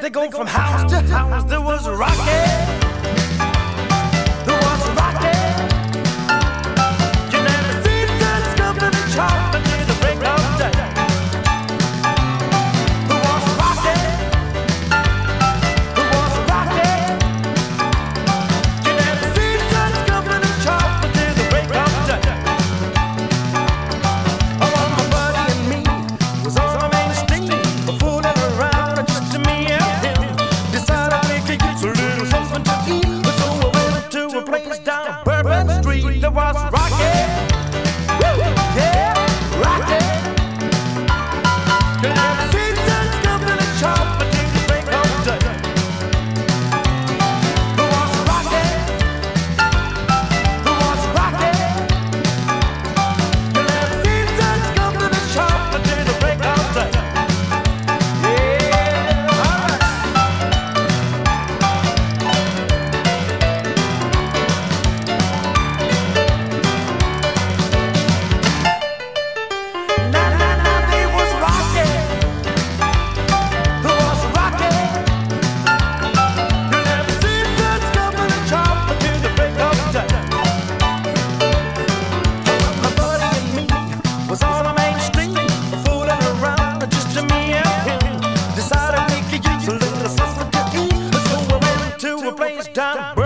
They go from house to house. There was a rocket. There was a rocket. You never see such company chop until the break of day. There was a rocket. There was a rocket. You never see such company chop until the break of day. Oh, my buddy and me was on the main street, fooling around just to me and him. Decided we could use a little something to eat, so we went to a place down Bourbon Street. There was a rocket. Woo! Yeah, rocket. You never see such company chop until the break of day. There was a rocket. There was a rocket. You never see such company chop until the break of day. Yeah, all right. There was a rocket. There was a rocket. You never see such company chop until the break of day. My buddy and me was on the main street, fooling around just to me and him. Decided we could use a little something to eat, so we went to a place down